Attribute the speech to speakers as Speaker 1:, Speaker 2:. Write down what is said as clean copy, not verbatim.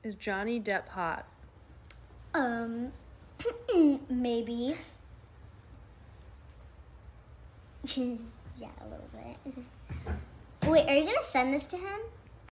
Speaker 1: Is Johnny Depp hot?
Speaker 2: Maybe. Yeah, a little bit. Wait, are you gonna send this to him?